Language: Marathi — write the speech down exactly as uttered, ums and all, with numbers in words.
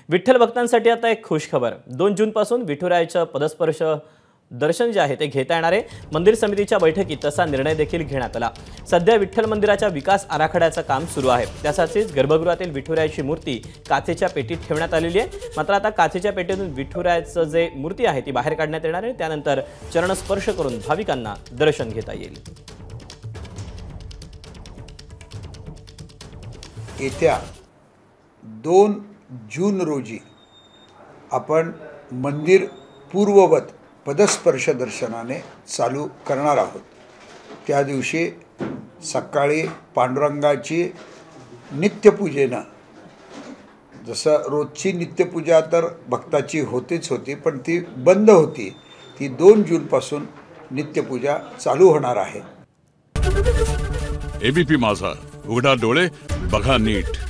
विठ्ठल भक्तांसाठी आता एक खुश खबर। दोन जून पासून विठुरायाचं पदस्पर्श दर्शन जे आहे ते घेता येणार आहे। मंदिर समितीच्या बैठकीत तसा निर्णय देखील घेण्यात आला। सध्या विठ्ठल मंदिराच्या विकास आराखड्याचं काम सुरू आहे। त्यासाठीच गर्भगृहातील विठुरायाची मूर्ती काचेच्या पेटीत ठेवण्यात आलेली आहे। मात्र आता काचेच्या पेटीतून विठुरायाचं जे मूर्ती आहे ती बाहेर काढण्यात येणार आहे। त्यानंतर चरणस्पर्श करून भाविकांना दर्शन घेता येईल। येत्या दोन जून रोजी आपण मंदिर पूर्ववत पदस्पर्श दर्शनाने चालू करणार आहोत। त्या दिवशी सकाळी पांडुरंगाची नित्यपूजेनं, जसं रोजची नित्यपूजा तर भक्ताची होतीच होती, पण ती बंद होती, ती दोन जून पासून नित्यपूजा चालू होणार आहे। एबीपी माझा, उघडा डोळे बघा नीट।